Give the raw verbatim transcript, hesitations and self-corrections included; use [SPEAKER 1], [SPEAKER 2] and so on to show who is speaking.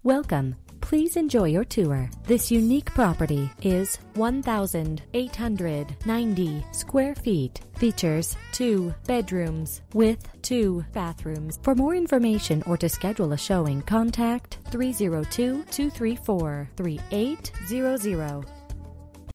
[SPEAKER 1] Welcome. Please enjoy your tour. This unique property is one thousand eight hundred ninety square feet. Features two bedrooms with two bathrooms. For more information or to schedule a showing, contact three zero two, two three four, three eight zero zero.